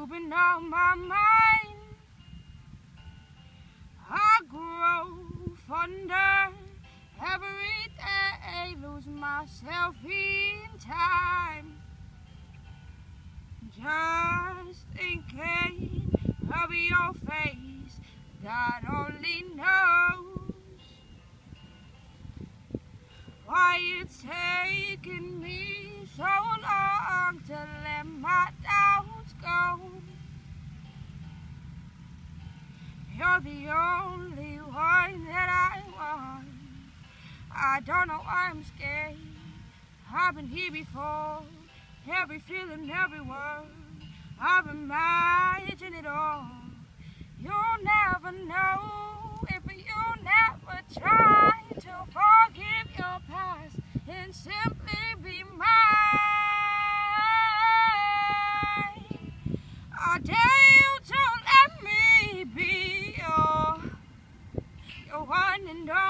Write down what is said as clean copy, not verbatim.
You've been on my mind. I grow fonder every day, lose myself in time. Just thinking of your face, God only knows why it's taken me so long to let my doubts go. You're the only one that I want. I don't know why I'm scared. I've been here before. Every feeling, every word, I've imagined it all. You'll never know if you never try to forgive your past and simply be mine. I dare you to let me be your one and only.